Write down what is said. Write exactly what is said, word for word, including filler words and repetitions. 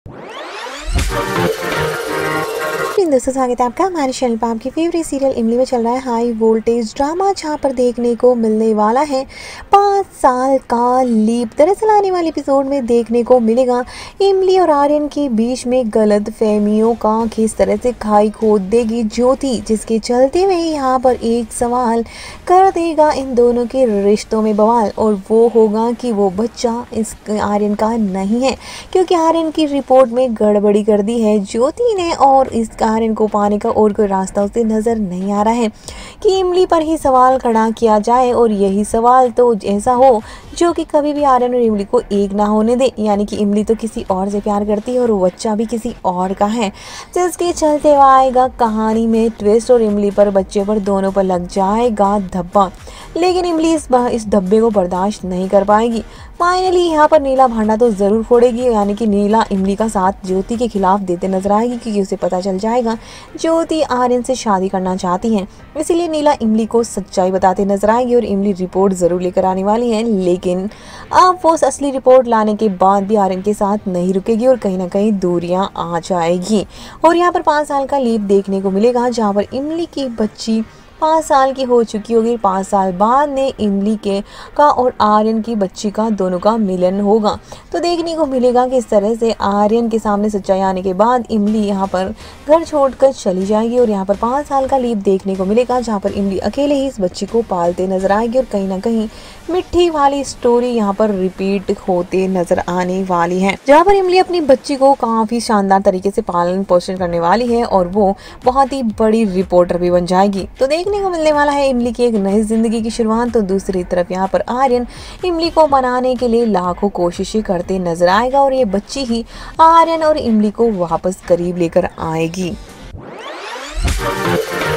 दोस्तों स्वागत है आपका हमारे चैनल पर। आपकी फेवरेट सीरियल इमली में चल रहा है हाई वोल्टेज ड्रामा, जहाँ पर देखने को मिलने वाला है पाँच साल का लीप। दरअसल आने वाले एपिसोड में देखने को मिलेगा इमली और आर्यन के बीच में गलत फहमियों का किस तरह से खाई खोद देगी ज्योति, जिसके चलते हुए यहाँ पर एक सवाल कर देगा इन दोनों के रिश्तों में बवाल, और वो होगा कि वो बच्चा इस आर्यन का नहीं है, क्योंकि आर्यन की रिपोर्ट में गड़बड़ी कर दी है ज्योति ने, और इस आर्यन को पाने का और कोई रास्ता उसे नज़र नहीं आ रहा है कि इमली पर ही सवाल खड़ा किया जाए, और यही सवाल तो ऐसा हो जो कि कभी भी आर्यन और इमली को एक ना होने दे, यानी कि इमली तो किसी और से प्यार करती है और वो बच्चा भी किसी और का है, जिसके चलते आएगा कहानी में ट्विस्ट और इमली पर बच्चे पर दोनों पर लग जाएगा धब्बा। लेकिन इमली इस इस धब्बे को बर्दाश्त नहीं कर पाएगी। फाइनली यहाँ पर नीला भांडा तो ज़रूर फोड़ेगी, यानी कि नीला इमली का साथ ज्योति के खिलाफ देते नजर आएगी, क्योंकि उसे पता चल जाएगा ज्योति आर्यन से शादी करना चाहती है। इसीलिए नीला इमली को सच्चाई बताते नजर आएगी और इमली रिपोर्ट ज़रूर लेकर आने वाली है। लेकिन अब वो असली रिपोर्ट लाने के बाद भी आर्यन के साथ नहीं रुकेगी और कहीं ना कहीं दूरियाँ आ जाएगी। और यहाँ पर पाँच साल का लीप देखने को मिलेगा, जहाँ पर इमली की बच्ची पाँच साल की हो चुकी होगी। पाँच साल बाद ने इमली के का और आर्यन की बच्ची का दोनों का मिलन होगा। तो देखने को मिलेगा कि इस तरह से आर्यन के सामने सच्चाई आने के बाद इमली यहाँ पर घर छोड़कर चली जाएगी, और यहाँ पर पाँच साल का लीप देखने को मिलेगा, जहाँ पर इमली अकेले ही इस बच्ची को पालते नजर आएगी, और कहीं ना कहीं मिट्टी वाली स्टोरी यहाँ पर रिपीट होते नजर आने वाली है, जहाँ पर इमली अपनी बच्ची को काफी शानदार तरीके से पालन पोषण करने वाली है और वो बहुत ही बड़ी रिपोर्टर भी बन जाएगी। तो देखने को मिलने वाला है इमली की एक नई जिंदगी की शुरुआत। तो दूसरी तरफ यहाँ पर आर्यन इमली को मनाने के लिए लाखों कोशिशें करते नजर आएगा, और ये बच्ची ही आर्यन और इमली को वापस करीब लेकर आएगी।